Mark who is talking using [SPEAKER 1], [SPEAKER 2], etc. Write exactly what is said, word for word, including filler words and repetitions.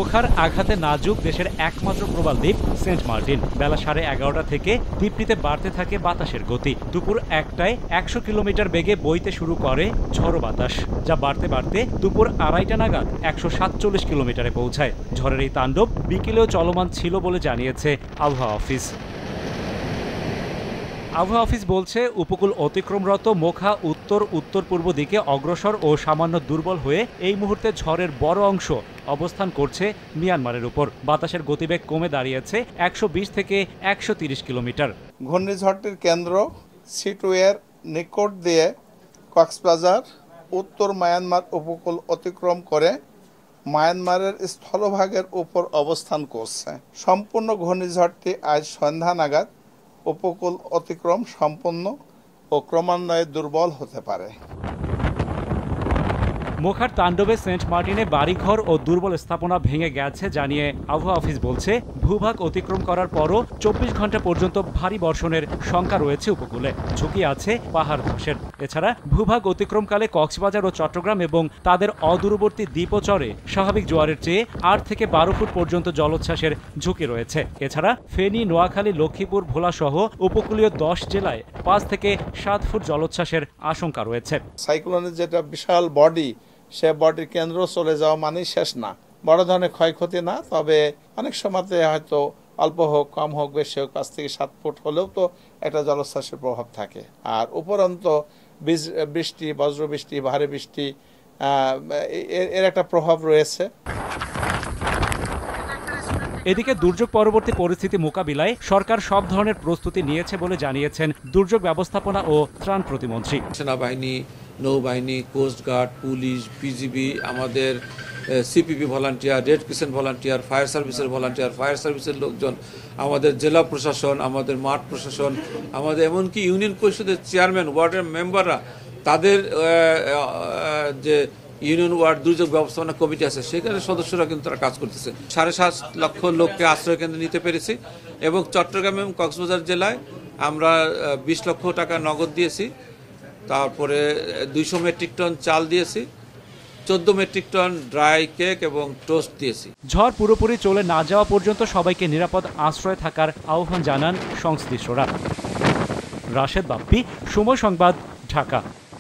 [SPEAKER 1] মোখার আঘাতে নাজুক দেশের একমাত্র প্রবাল দ্বীপ সেন্ট মার্টিন। বেলা সাড়ে এগারোটা থেকে দ্বীপটিতে বাড়তে থাকে বাতাসের গতি। দুপুর একটায় একশো কিলোমিটার বেগে বইতে শুরু করে ঝড়ো বাতাস, যা বাড়তে বাড়তে দুপুর আড়াইটা নাগাদ একশো সাতচল্লিশ কিলোমিটারে পৌঁছায়। ঝড়ের এই তাণ্ডব বিকেলেও চলমান ছিল বলে জানিয়েছে আবহাওয়া অফিস। আবহাওয়া অফিস বলছে, উপকূল অতিক্রমরত মোখা উত্তর উত্তর পূর্ব দিকে অগ্রসর ও সামান্য দুর্বল হয়ে এই মুহূর্তে ঝড়ের বড় অংশ অবস্থান করছে মিয়ানমারের উপর। বাতাসের গতিবেগ কমে দাঁড়িয়েছে একশো বিশ থেকে একশো তিরিশ কিলোমিটার।
[SPEAKER 2] ঘূর্ণিঝড়টির কেন্দ্র সিটওয়ের নিকট দিয়ে কক্সবাজার উত্তর মায়ানমার উপকূল অতিক্রম করে মায়ানমারের স্থলভাগের উপর অবস্থান করছে। সম্পূর্ণ ঘূর্ণিঝড়টি আজ সন্ধ্যা নাগাদ উপকূল অতিক্রম সম্পন্ন ও ক্রমান্বয়ে দুর্বল হতে পারে।
[SPEAKER 1] মোখার তাণ্ডবে সেন্ট মার্টিনে বাড়িঘর ও দুর্বল স্থাপনা ভেঙে গেছে জানিয়ে আবহাওয়া অফিস বলছে, ভূভাগ অতিক্রম করার পরও চব্বিশ ঘন্টা পর্যন্ত ভারী বর্ষণের শঙ্কা রয়েছে উপকূলে। ঝুঁকি আছে পাহাড় ধসের। এছাড়া ভূভাগ অতিক্রমকালে কক্সবাজার ও চট্টগ্রাম এবং তাদের অদূরবর্তী দ্বীপচরে স্বাভাবিক জোয়ারের চেয়ে আট থেকে বারো ফুট পর্যন্ত জলোচ্ছ্বাসের ঝুঁকি রয়েছে। এছাড়া ফেনী, নোয়াখালী, লক্ষ্মীপুর, ভোলা সহ উপকূলীয় দশ জেলায় পাঁচ থেকে সাত ফুট জলোচ্ছ্বাসের আশঙ্কা রয়েছে।
[SPEAKER 2] সাইক্লোনের যেটা বিশাল বডি, সে বডির কেন্দ্র চলে যাওয়া মানেই শেষ না। বড় ধরনের ক্ষয়ক্ষতি না, তবে অনেক সময়তে হয়তো অল্প হোক কম হোক বেশি হোক পাঁচ থেকে সাত ফুট হলেও তো একটা জলোচ্ছ্বাসের প্রভাব থাকে। আর উপরন্ত বৃষ্টি, বজ্রবৃষ্টি, ভারী বৃষ্টি এর একটা প্রভাব রয়েছে।
[SPEAKER 1] এদিকে দুর্যোগ পরবর্তী পরিস্থিতি মোকাবিলায় সরকার সব ধরনের প্রস্তুতি নিয়েছে বলে জানিয়েছেন দুর্যোগ ব্যবস্থাপনা ও ত্রাণ প্রতিমন্ত্রী।
[SPEAKER 3] সেনাবাহিনী, নৌবাহিনী, কোস্টগার্ড, পুলিশ, বিজিবি, আমাদের CPP volunteer, red crescent volunteer, fire সার্ভিসের ভলান্টিয়ার, ফায়ার সার্ভিসের লোকজন, আমাদের জেলা প্রশাসন, আমাদের মাঠ প্রশাসন, আমাদের এমনকি ইউনিয়ন পরিষদের চেয়ারম্যান, ওয়ার্ডের মেম্বাররা, তাদের যে ইউনিয়ন ওয়ার্ড দুর্যোগ ব্যবস্থাপনা কমিটি আছে সেখানে সদস্যরা কিন্তু তারা কাজ করতেছে। সাড়ে সাত লক্ষ লোককে আশ্রয় কেন্দ্রে নিতে পেরেছি এবং চট্টগ্রাম এবং কক্সবাজার জেলায় আমরা বিশ লক্ষ টাকা নগদ দিয়েছি। তারপরে দুইশো মেট্রিক টন চাল দিয়েছি, চোদ্দ মেট্রিক টন ড্রাই কেক এবং টোস্ট দিয়েছি।
[SPEAKER 1] ঝড় পুরোপুরি চলে না যাওয়া পর্যন্ত সবাইকে নিরাপদ আশ্রয় থাকার আহ্বান জানান সংশ্লিষ্টরা। রাশেদ বাপ্পি, সময় সংবাদ, ঢাকা।